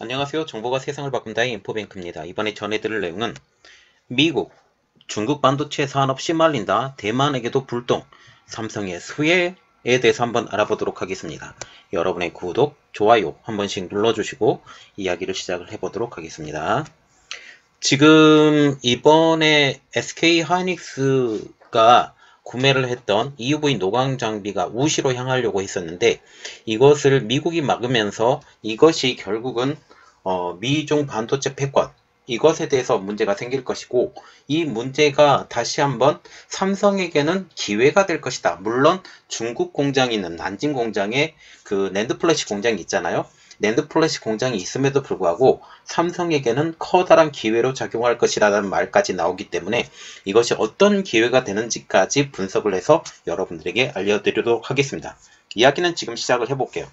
안녕하세요. 정보가 세상을 바꾼다의 인포뱅크입니다. 이번에 전해드릴 내용은 미국, 중국 반도체 산업 시말린다, 대만에게도 불똥, 삼성의 수혜에 대해서 한번 알아보도록 하겠습니다. 여러분의 구독, 좋아요 한 번씩 눌러주시고 이야기를 시작을 해보도록 하겠습니다. 지금 이번에 SK 하이닉스가 구매를 했던 EUV 노광 장비가 우시로 향하려고 했었는데 이것을 미국이 막으면서 이것이 결국은 미중 반도체 패권 이것에 대해서 문제가 생길 것이고 이 문제가 다시 한번 삼성에게는 기회가 될 것이다. 물론 중국 공장이 있는 난징 공장에 그 낸드 플래시 공장이 있잖아요. 낸드 플래시 공장이 있음에도 불구하고 삼성에게는 커다란 기회로 작용할 것이라는 말까지 나오기 때문에 이것이 어떤 기회가 되는지까지 분석을 해서 여러분들에게 알려드리도록 하겠습니다. 이야기는 지금 시작을 해볼게요.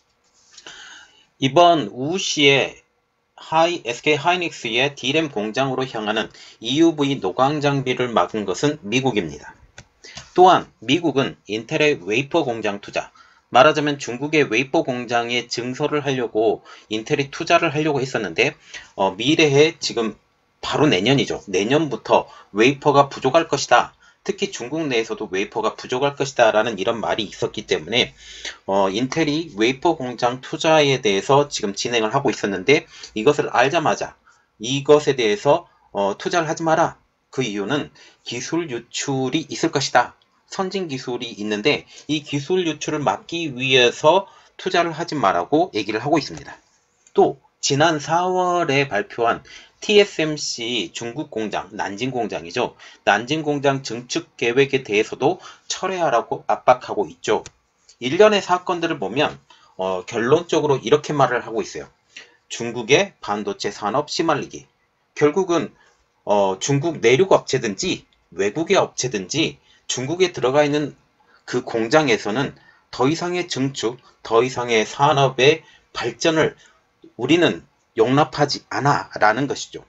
이번 우시의 SK 하이닉스의 D램 공장으로 향하는 EUV 노광 장비를 막은 것은 미국입니다. 또한 미국은 인텔의 웨이퍼 공장 투자, 말하자면 중국의 웨이퍼 공장에 증설을 하려고 인텔이 투자를 하려고 했었는데 미래에 지금 바로 내년이죠. 내년부터 웨이퍼가 부족할 것이다. 특히 중국 내에서도 웨이퍼가 부족할 것이다 라는 이런 말이 있었기 때문에 인텔이 웨이퍼 공장 투자에 대해서 지금 진행을 하고 있었는데 이것을 알자마자 이것에 대해서 투자를 하지 마라. 그 이유는 기술 유출이 있을 것이다. 선진 기술이 있는데 이 기술 유출을 막기 위해서 투자를 하지 말라고 얘기를 하고 있습니다. 또 지난 4월에 발표한 TSMC 중국 공장, 난징 공장이죠. 난징 공장 증축 계획에 대해서도 철회하라고 압박하고 있죠. 일련의 사건들을 보면 결론적으로 이렇게 말을 하고 있어요. 중국의 반도체 산업 시말리기. 결국은 중국 내륙 업체든지 외국의 업체든지 중국에 들어가 있는 그 공장에서는 더 이상의 증축, 더 이상의 산업의 발전을 우리는 용납하지 않아 라는 것이죠.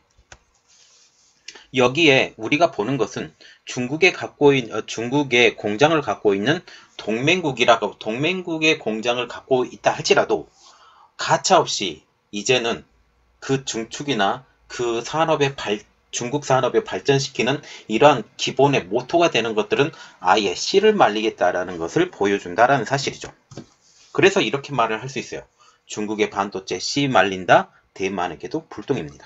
여기에 우리가 보는 것은 중국의 공장을 갖고 있는 동맹국의 공장을 갖고 있다 할지라도 가차없이 이제는 그 증축이나 그 중국 산업을 발전시키는 이러한 기본의 모토가 되는 것들은 아예 씨를 말리겠다라는 것을 보여준다라는 사실이죠. 그래서 이렇게 말을 할 수 있어요. 중국의 반도체 씨 말린다, 대만에게도 불똥입니다.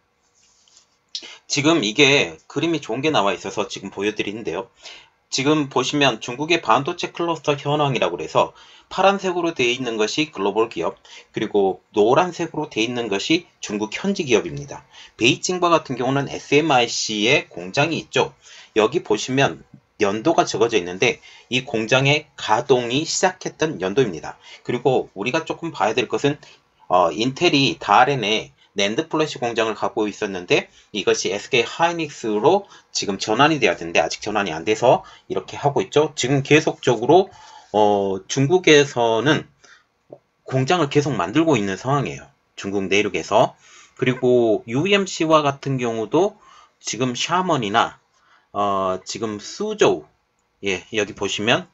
지금 이게 그림이 좋은 게 나와 있어서 지금 보여드리는데요. 지금 보시면 중국의 반도체 클러스터 현황이라고 해서 파란색으로 되어 있는 것이 글로벌 기업, 그리고 노란색으로 되어 있는 것이 중국 현지 기업입니다. 베이징과 같은 경우는 SMIC의 공장이 있죠. 여기 보시면 연도가 적어져 있는데 이 공장의 가동이 시작했던 연도입니다. 그리고 우리가 조금 봐야 될 것은 인텔이 다른에 낸드 플래시 공장을 갖고 있었는데 이것이 SK 하이닉스로 지금 전환이 돼야 되는데 아직 전환이 안 돼서 이렇게 하고 있죠. 지금 계속적으로 중국에서는 공장을 계속 만들고 있는 상황이에요. 중국 내륙에서. 그리고 UMC와 같은 경우도 지금 샤먼이나 지금 수저우, 예, 여기 보시면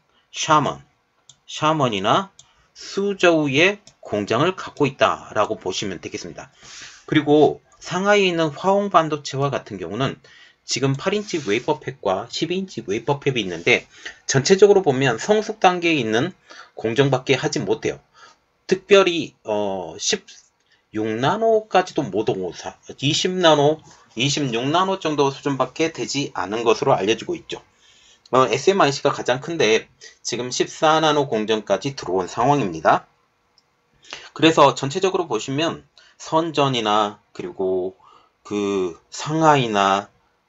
샤먼이나 수저우의 공장을 갖고 있다라고 보시면 되겠습니다. 그리고 상하이에 있는 화홍 반도체와 같은 경우는 지금 8인치 웨이퍼팩과 12인치 웨이퍼팩이 있는데 전체적으로 보면 성숙 단계에 있는 공정밖에 하지 못해요. 특별히 16나노까지도 못 오고 20나노, 26나노 정도 수준밖에 되지 않은 것으로 알려지고 있죠. SMIC가 가장 큰데 지금 14나노 공정까지 들어온 상황입니다. 그래서 전체적으로 보시면 선전이나 그리고 그 상하이나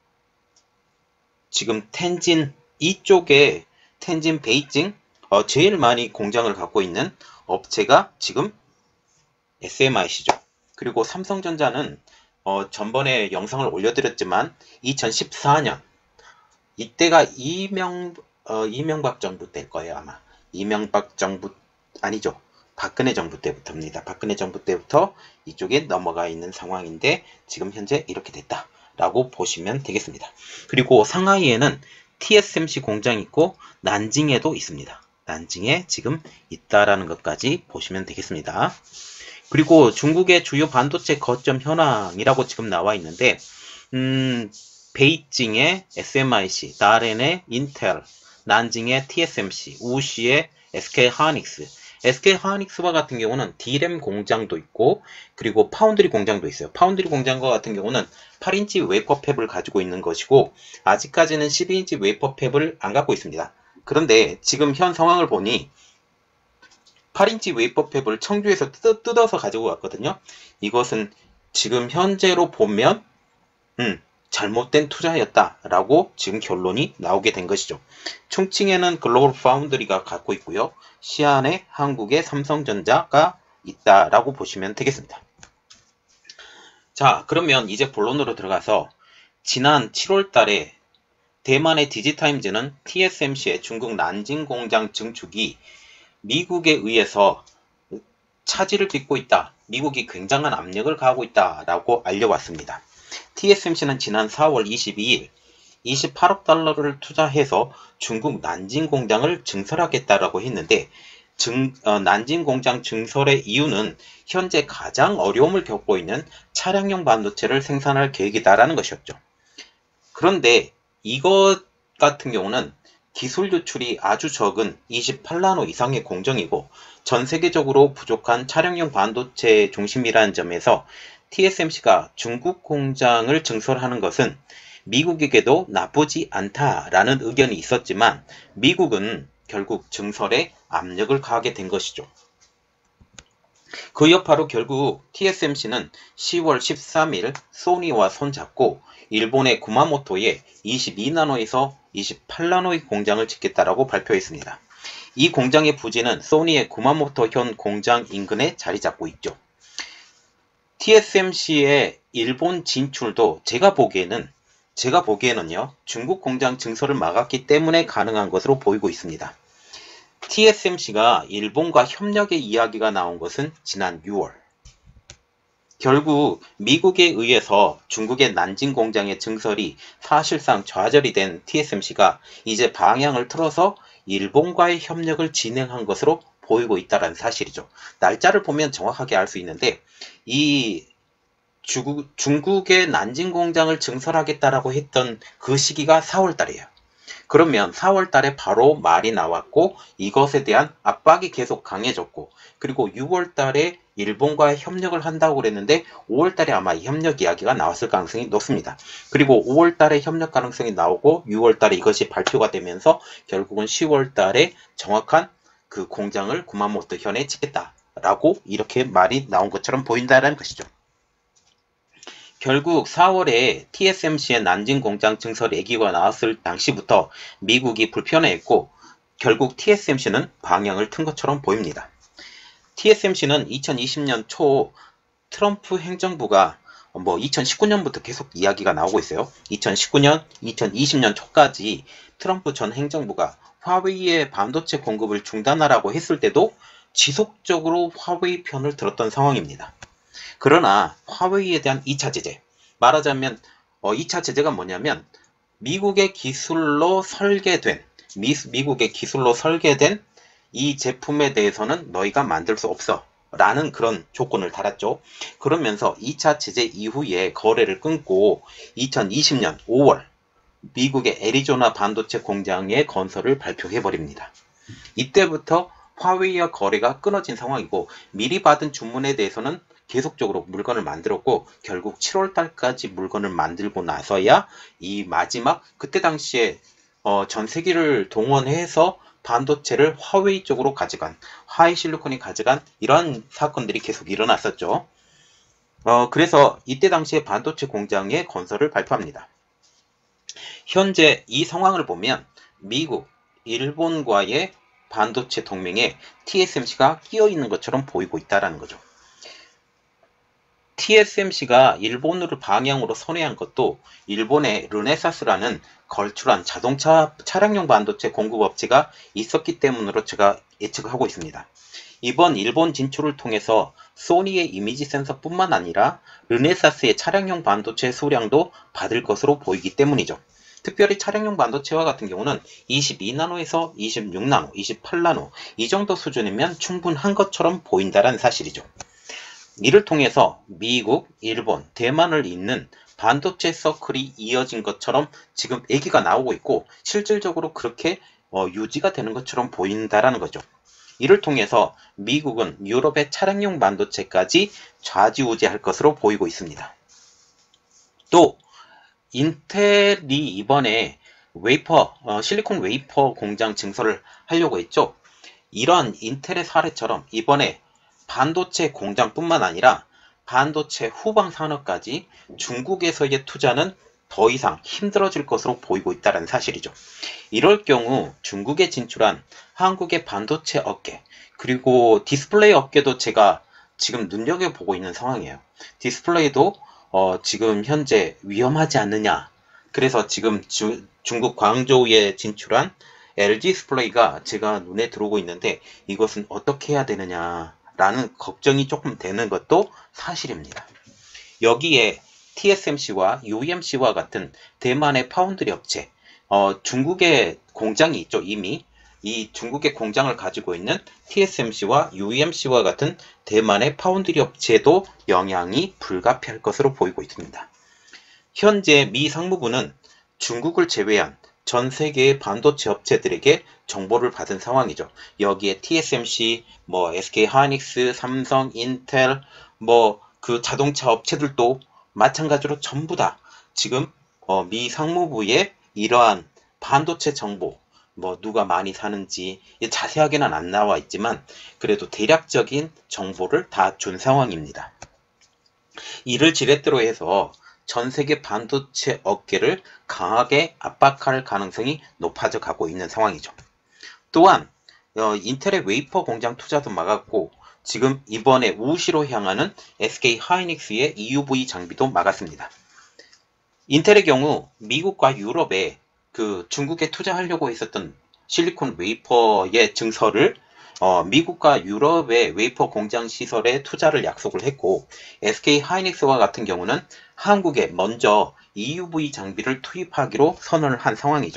지금 텐진 이쪽에 텐진 베이징 제일 많이 공장을 갖고 있는 업체가 지금 SMIC죠. 그리고 삼성전자는 전번에 영상을 올려드렸지만 2014년 이때가 이명박 정부 때일 거예요. 아마 이명박 정부 아니죠. 박근혜 정부 때부터입니다. 박근혜 정부 때부터 이쪽에 넘어가 있는 상황인데 지금 현재 이렇게 됐다라고 보시면 되겠습니다. 그리고 상하이에는 TSMC 공장이 있고 난징에도 있습니다. 난징에 지금 있다라는 것까지 보시면 되겠습니다. 그리고 중국의 주요 반도체 거점 현황이라고 지금 나와 있는데, 베이징의 SMIC, 다롄의 인텔, 난징의 TSMC, 우시의 SK하이닉스. SK하이닉스와 같은 경우는 D램 공장도 있고, 그리고 파운드리 공장도 있어요. 파운드리 공장과 같은 경우는 8인치 웨이퍼 팹을 가지고 있는 것이고, 아직까지는 12인치 웨이퍼 팹을 안 갖고 있습니다. 그런데 지금 현 상황을 보니 8인치 웨이퍼 팹을 청주에서 뜯어서 가지고 왔거든요. 이것은 지금 현재로 보면 잘못된 투자였다라고 지금 결론이 나오게 된 것이죠. 충칭에는 글로벌 파운드리가 갖고 있고요. 시안에 한국의 삼성전자가 있다라고 보시면 되겠습니다. 자, 그러면 이제 본론으로 들어가서 지난 7월 달에 대만의 디지타임즈는 TSMC의 중국 난징 공장 증축이 미국에 의해서 차질을 빚고 있다. 미국이 굉장한 압력을 가하고 있다라고 알려왔습니다. TSMC는 지난 4월 22일 28억 달러를 투자해서 중국 난징 공장을 증설하겠다라고 했는데 난징 공장 증설의 이유는 현재 가장 어려움을 겪고 있는 차량용 반도체를 생산할 계획이다라는 것이었죠. 그런데 이것 같은 경우는 기술 유출이 아주 적은 28나노 이상의 공정이고 전 세계적으로 부족한 차량용 반도체 중심이라는 점에서 TSMC가 중국 공장을 증설하는 것은 미국에게도 나쁘지 않다라는 의견이 있었지만 미국은 결국 증설에 압력을 가하게 된 것이죠. 그 여파로 결국 TSMC는 10월 13일 소니와 손잡고 일본의 구마모토에 22나노에서 28나노의 공장을 짓겠다라고 발표했습니다. 이 공장의 부지는 소니의 구마모토 현 공장 인근에 자리 잡고 있죠. TSMC의 일본 진출도 제가 보기에는요, 중국 공장 증설을 막았기 때문에 가능한 것으로 보이고 있습니다. TSMC가 일본과 협력의 이야기가 나온 것은 지난 6월. 결국 미국에 의해서 중국의 난징 공장의 증설이 사실상 좌절이 된 TSMC가 이제 방향을 틀어서 일본과의 협력을 진행한 것으로 보이고 있다는 사실이죠. 날짜를 보면 정확하게 알 수 있는데 이 중국의 난징 공장을 증설하겠다라고 했던 그 시기가 4월 달이에요. 그러면 4월 달에 바로 말이 나왔고 이것에 대한 압박이 계속 강해졌고 그리고 6월 달에 일본과의 협력을 한다고 그랬는데 5월 달에 아마 이 협력 이야기가 나왔을 가능성이 높습니다. 그리고 5월 달에 협력 가능성이 나오고 6월 달에 이것이 발표가 되면서 결국은 10월 달에 정확한 그 공장을 구마모토 현에 짓겠다라고 이렇게 말이 나온 것처럼 보인다는 것이죠. 결국 4월에 TSMC의 난징 공장 증설 얘기가 나왔을 당시부터 미국이 불편해했고 결국 TSMC는 방향을 튼 것처럼 보입니다. TSMC는 2020년 초 트럼프 행정부가 2019년부터 계속 이야기가 나오고 있어요. 2019년, 2020년 초까지 트럼프 전 행정부가 화웨이의 반도체 공급을 중단하라고 했을 때도 지속적으로 화웨이 편을 들었던 상황입니다. 그러나 화웨이에 대한 2차 제재, 말하자면 2차 제재가 뭐냐면 미국의 기술로 설계된 이 제품에 대해서는 너희가 만들 수 없어 라는 그런 조건을 달았죠. 그러면서 2차 제재 이후에 거래를 끊고 2020년 5월 미국의 애리조나 반도체 공장의 건설을 발표해버립니다. 이때부터 화웨이와 거래가 끊어진 상황이고 미리 받은 주문에 대해서는 계속적으로 물건을 만들었고 결국 7월 달까지 물건을 만들고 나서야 이 마지막 그때 당시에 전 세계를 동원해서 반도체를 화웨이 쪽으로 가져간 하이실리콘이 가져간 이런 사건들이 계속 일어났었죠. 그래서 이때 당시에 반도체 공장의 건설을 발표합니다. 현재 이 상황을 보면 미국, 일본과의 반도체 동맹에 TSMC가 끼어 있는 것처럼 보이고 있다는 거죠. TSMC가 일본으로 방향으로 선회한 것도 일본의 르네사스라는 걸출한 자동차 차량용 반도체 공급업체가 있었기 때문으로 제가 예측하고 있습니다. 이번 일본 진출을 통해서 소니의 이미지 센서뿐만 아니라 르네사스의 차량용 반도체 수량도 받을 것으로 보이기 때문이죠. 특별히 차량용 반도체와 같은 경우는 22나노에서 26나노, 28나노 이 정도 수준이면 충분한 것처럼 보인다는 사실이죠. 이를 통해서 미국, 일본, 대만을 잇는 반도체 서클이 이어진 것처럼 지금 얘기가 나오고 있고 실질적으로 그렇게 유지가 되는 것처럼 보인다라는 거죠. 이를 통해서 미국은 유럽의 차량용 반도체까지 좌지우지할 것으로 보이고 있습니다. 또 인텔이 이번에 실리콘 웨이퍼 공장 증설을 하려고 했죠. 이런 인텔의 사례처럼 이번에 반도체 공장뿐만 아니라 반도체 후방 산업까지 중국에서의 투자는 더 이상 힘들어질 것으로 보이고 있다는 사실이죠. 이럴 경우 중국에 진출한 한국의 반도체 업계 그리고 디스플레이 업계도 제가 지금 눈여겨보고 있는 상황이에요. 디스플레이도 지금 현재 위험하지 않느냐. 그래서 지금 중국 광저우에 진출한 LG 디스플레이가 제가 눈에 들어오고 있는데 이것은 어떻게 해야 되느냐라는 걱정이 조금 되는 것도 사실입니다. 여기에 TSMC와 UMC와 같은 대만의 파운드리 업체, 중국의 공장이 있죠. 이미 이 중국의 공장을 가지고 있는 TSMC와 UMC와 같은 대만의 파운드리 업체도 영향이 불가피할 것으로 보이고 있습니다. 현재 미 상무부는 중국을 제외한 전 세계의 반도체 업체들에게 정보를 받은 상황이죠. 여기에 TSMC, SK 하이닉스, 삼성, 인텔, 그 자동차 업체들도 마찬가지로 전부 다 지금 미 상무부의 이러한 반도체 정보, 누가 많이 사는지 자세하게는 안 나와 있지만 그래도 대략적인 정보를 다 준 상황입니다. 이를 지렛대로 해서 전 세계 반도체 업계를 강하게 압박할 가능성이 높아져 가고 있는 상황이죠. 또한 인텔의 웨이퍼 공장 투자도 막았고 지금 이번에 우시로 향하는 SK 하이닉스의 EUV 장비도 막았습니다. 인텔의 경우 미국과 유럽에 중국에 투자하려고 했었던 실리콘 웨이퍼의 증설을 미국과 유럽의 웨이퍼 공장 시설에 투자를 약속을 했고 SK 하이닉스와 같은 경우는 한국에 먼저 EUV 장비를 투입하기로 선언을 한 상황이죠.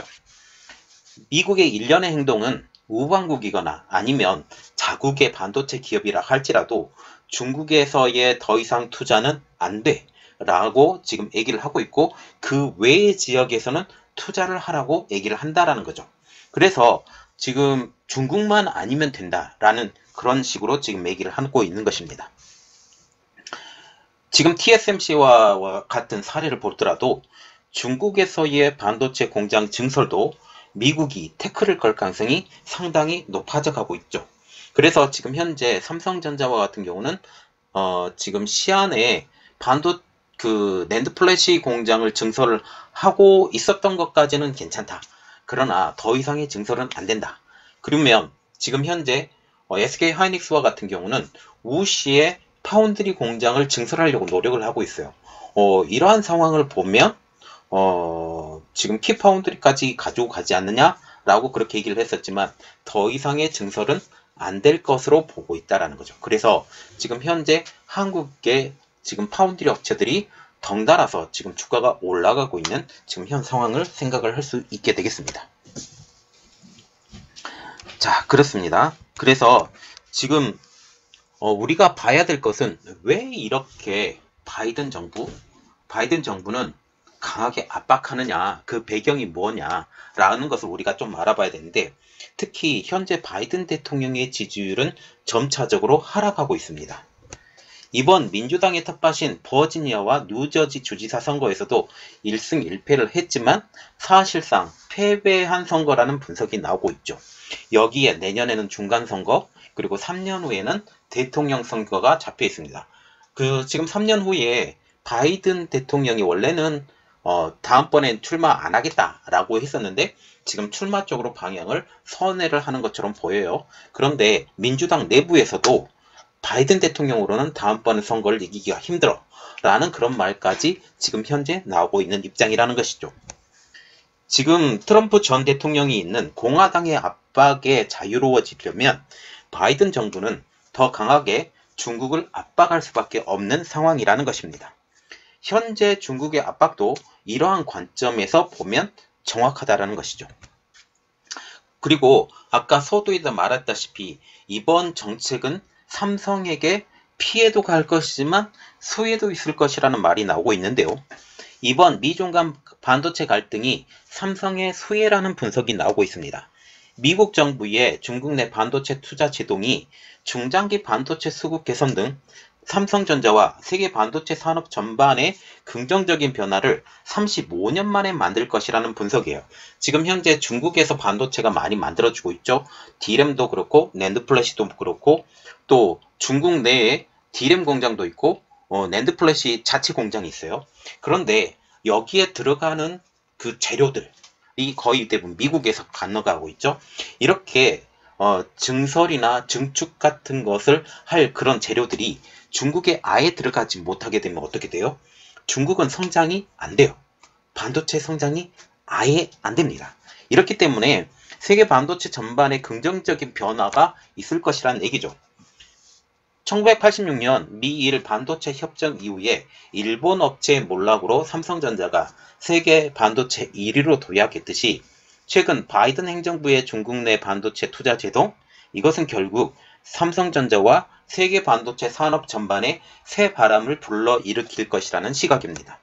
미국의 일련의 행동은 우방국이거나 아니면 자국의 반도체 기업이라 할지라도 중국에서의 더 이상 투자는 안 돼 라고 지금 얘기를 하고 있고 그 외의 지역에서는 투자를 하라고 얘기를 한다라는 거죠. 그래서 지금 중국만 아니면 된다라는 그런 식으로 지금 얘기를 하고 있는 것입니다. 지금 TSMC와 같은 사례를 보더라도 중국에서의 반도체 공장 증설도 미국이 태클을 걸 가능성이 상당히 높아져 가고 있죠. 그래서 지금 현재 삼성전자와 같은 경우는 지금 시안에 낸드 플래시 공장을 증설을 하고 있었던 것까지는 괜찮다. 그러나 더 이상의 증설은 안 된다. 그러면 지금 현재 SK 하이닉스와 같은 경우는 우시의 파운드리 공장을 증설하려고 노력을 하고 있어요. 이러한 상황을 보면 지금 키파운드리까지 가지고 가지 않느냐라고 그렇게 얘기를 했었지만 더 이상의 증설은 안 될 것으로 보고 있다라는 거죠. 그래서 지금 현재 한국의 지금 파운드리 업체들이 덩달아서 지금 주가가 올라가고 있는 지금 현 상황을 생각을 할 수 있게 되겠습니다. 자, 그렇습니다. 그래서 지금 우리가 봐야 될 것은 왜 이렇게 바이든 정부는 강하게 압박하느냐, 그 배경이 뭐냐라는 것을 우리가 좀 알아봐야 되는데 특히 현재 바이든 대통령의 지지율은 점차적으로 하락하고 있습니다. 이번 민주당의 텃밭인 버지니아와 뉴저지 주지사 선거에서도 1승 1패를 했지만 사실상 패배한 선거라는 분석이 나오고 있죠. 여기에 내년에는 중간선거 그리고 3년 후에는 대통령 선거가 잡혀 있습니다. 지금 3년 후에 바이든 대통령이 원래는 다음번엔 출마 안 하겠다라고 했었는데 지금 출마 쪽으로 방향을 선회를 하는 것처럼 보여요. 그런데 민주당 내부에서도 바이든 대통령으로는 다음번 선거를 이기기가 힘들어 라는 그런 말까지 지금 현재 나오고 있는 입장이라는 것이죠. 지금 트럼프 전 대통령이 있는 공화당의 압박에 자유로워지려면 바이든 정부는 더 강하게 중국을 압박할 수밖에 없는 상황이라는 것입니다. 현재 중국의 압박도 이러한 관점에서 보면 정확하다라는 것이죠. 그리고 아까 서두에도 말했다시피 이번 정책은 삼성에게 피해도 갈 것이지만 수혜도 있을 것이라는 말이 나오고 있는데요. 이번 미중 간 반도체 갈등이 삼성의 수혜라는 분석이 나오고 있습니다. 미국 정부의 중국 내 반도체 투자 제동이 중장기 반도체 수급 개선 등 삼성전자와 세계 반도체 산업 전반의 긍정적인 변화를 35년 만에 만들 것이라는 분석이에요. 지금 현재 중국에서 반도체가 많이 만들어지고 있죠. D램도 그렇고 낸드 플래시도 그렇고 또 중국 내에 D램 공장도 있고 낸드 플래시 자체 공장이 있어요. 그런데 여기에 들어가는 그 재료들이 거의 대부분 미국에서 건너가고 있죠. 이렇게 증설이나 증축 같은 것을 할 그런 재료들이 중국에 아예 들어가지 못하게 되면 어떻게 돼요? 중국은 성장이 안 돼요. 반도체 성장이 아예 안 됩니다. 이렇기 때문에 세계 반도체 전반에 긍정적인 변화가 있을 것이라는 얘기죠. 1986년 미일 반도체 협정 이후에 일본 업체의 몰락으로 삼성전자가 세계 반도체 1위로 도약했듯이 최근 바이든 행정부의 중국 내 반도체 투자 제동, 이것은 결국 삼성전자와 세계 반도체 산업 전반에 새 바람을 불러일으킬 것이라는 시각입니다.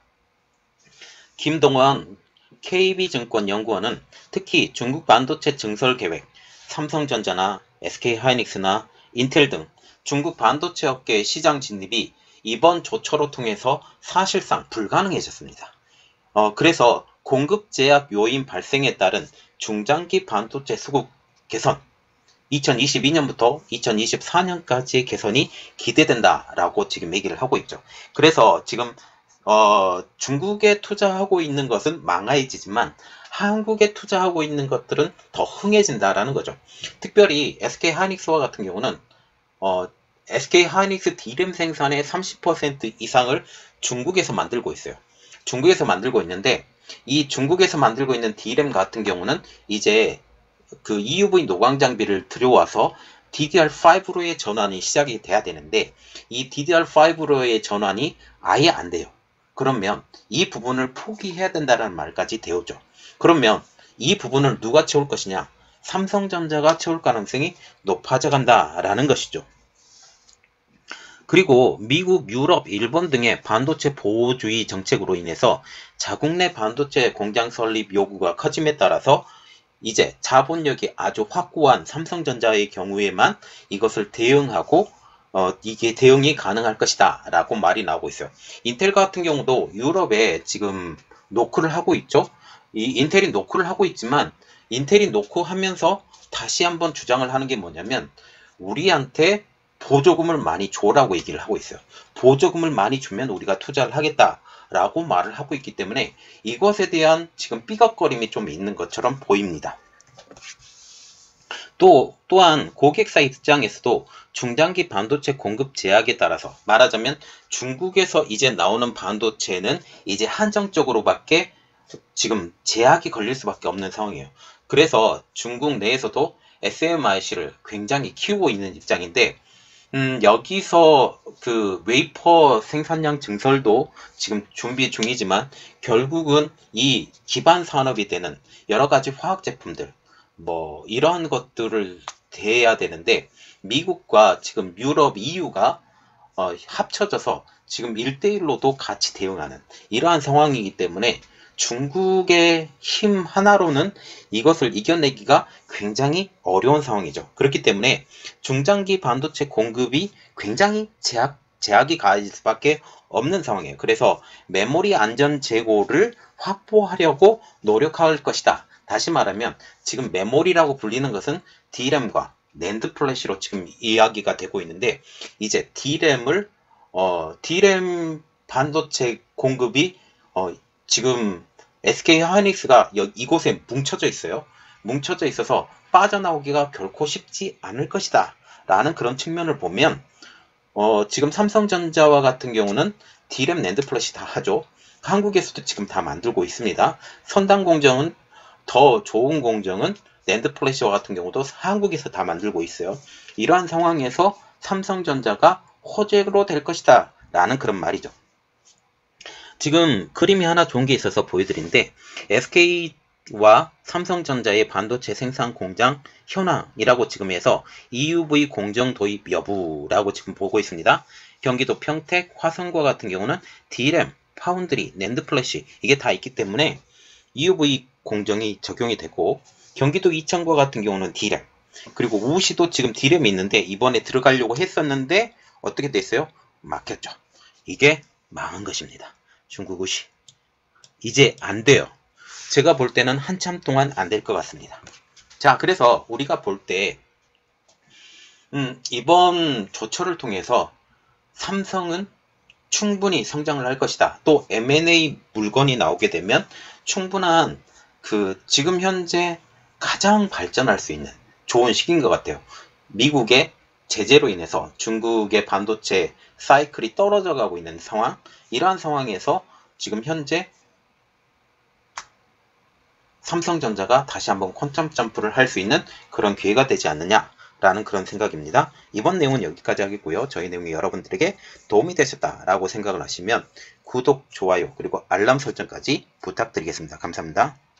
김동원 KB증권 연구원은 특히 중국 반도체 증설 계획, 삼성전자나 SK하이닉스나 인텔 등 중국 반도체 업계의 시장 진입이 이번 조처로 통해서 사실상 불가능해졌습니다. 그래서 공급 제약 요인 발생에 따른 중장기 반도체 수급 개선, 2022년부터 2024년까지의 개선이 기대된다라고 지금 얘기를 하고 있죠. 그래서 지금 중국에 투자하고 있는 것은 망해지지만 한국에 투자하고 있는 것들은 더 흥해진다라는 거죠. 특별히 SK하이닉스와 같은 경우는 SK하이닉스 D램 생산의 30% 이상을 중국에서 만들고 있어요. 중국에서 만들고 있는데 이 중국에서 만들고 있는 D램 같은 경우는 이제 그 EUV 노광 장비를 들여와서 DDR5로의 전환이 시작이 돼야 되는데 이 DDR5로의 전환이 아예 안 돼요. 그러면 이 부분을 포기해야 된다는 말까지 되어죠. 그러면 이 부분을 누가 채울 것이냐? 삼성전자가 채울 가능성이 높아져 간다라는 것이죠. 그리고 미국, 유럽, 일본 등의 반도체 보호주의 정책으로 인해서 자국 내 반도체 공장 설립 요구가 커짐에 따라서 이제 자본력이 아주 확고한 삼성전자의 경우에만 이것을 대응하고 이게 대응이 가능할 것이다 라고 말이 나오고 있어요. 인텔 같은 경우도 유럽에 지금 노크를 하고 있죠. 이 인텔이 노크를 하고 있지만 인텔이 노크하면서 다시 한번 주장을 하는 게 뭐냐면 우리한테 보조금을 많이 줘라고 얘기를 하고 있어요. 보조금을 많이 주면 우리가 투자를 하겠다라고 말을 하고 있기 때문에 이것에 대한 지금 삐걱거림이 좀 있는 것처럼 보입니다. 또한 고객사 입장에서도 중장기 반도체 공급 제약에 따라서 말하자면 중국에서 이제 나오는 반도체는 이제 한정적으로밖에 지금 제약이 걸릴 수밖에 없는 상황이에요. 그래서 중국 내에서도 SMIC를 굉장히 키우고 있는 입장인데 여기서 그 웨이퍼 생산량 증설도 지금 준비 중이지만 결국은 이 기반 산업이 되는 여러 가지 화학 제품들 뭐 이러한 것들을 대해야 되는데 미국과 지금 유럽 EU가 합쳐져서 지금 1대1로도 같이 대응하는 이러한 상황이기 때문에 중국의 힘 하나로는 이것을 이겨내기가 굉장히 어려운 상황이죠. 그렇기 때문에 중장기 반도체 공급이 굉장히 제약이 가해질 수밖에 없는 상황이에요. 그래서 메모리 안전 재고를 확보하려고 노력할 것이다. 다시 말하면 지금 메모리라고 불리는 것은 D램과 낸드 플래시로 지금 이야기가 되고 있는데 이제 D램 반도체 공급이 지금 SK하이닉스가 이곳에 뭉쳐져 있어요. 뭉쳐져 있어서 빠져나오기가 결코 쉽지 않을 것이다 라는 그런 측면을 보면 지금 삼성전자와 같은 경우는 D램 낸드 플래시 다 하죠. 한국에서도 지금 다 만들고 있습니다. 선단 공정은 더 좋은 공정은 낸드 플래시와 같은 경우도 한국에서 다 만들고 있어요. 이러한 상황에서 삼성전자가 호재로 될 것이다 라는 그런 말이죠. 지금 그림이 하나 좋은 게 있어서 보여드리는데 SK 와 삼성전자의 반도체 생산 공장 현황이라고 지금 해서 EUV 공정 도입 여부라고 지금 보고 있습니다. 경기도 평택, 화성과 같은 경우는 D램, 파운드리, 낸드 플래시 이게 다 있기 때문에 EUV 공정이 적용이 되고, 경기도 이천과 같은 경우는 D램, 그리고 우시도 지금 D램이 있는데 이번에 들어가려고 했었는데 어떻게 됐어요? 막혔죠. 이게 망한 것입니다. 중국 우시. 이제 안 돼요. 제가 볼 때는 한참 동안 안 될 것 같습니다. 자, 그래서 우리가 볼 때 이번 조처를 통해서 삼성은 충분히 성장을 할 것이다. 또 M&A 물건이 나오게 되면 충분한 지금 현재 가장 발전할 수 있는 좋은 시기인 것 같아요. 미국의 제재로 인해서 중국의 반도체 사이클이 떨어져 가고 있는 상황, 이러한 상황에서 지금 현재 삼성전자가 다시 한번 퀀텀 점프를 할 수 있는 그런 기회가 되지 않느냐라는 그런 생각입니다. 이번 내용은 여기까지 하겠고요. 저희 내용이 여러분들에게 도움이 되셨다라고 생각을 하시면 구독, 좋아요, 그리고 알람 설정까지 부탁드리겠습니다. 감사합니다.